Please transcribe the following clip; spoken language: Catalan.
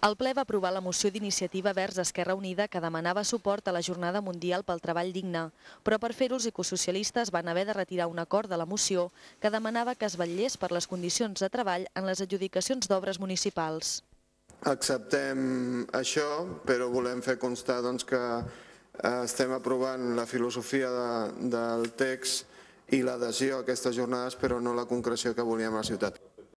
El ple va aprovar la moció d'iniciativa Verds Esquerra Unida que demanava suport a la Jornada Mundial pel Treball Digne, però per fer-ho els ecosocialistes van haver de retirar un acord de la moció que demanava que es vetllés per les condicions de treball en les adjudicacions d'obres municipals. Acceptem això, però volem fer constar que estem aprovant la filosofia del text i l'adhesió a aquestes jornades, però no la concreció que volíem a la ciutat.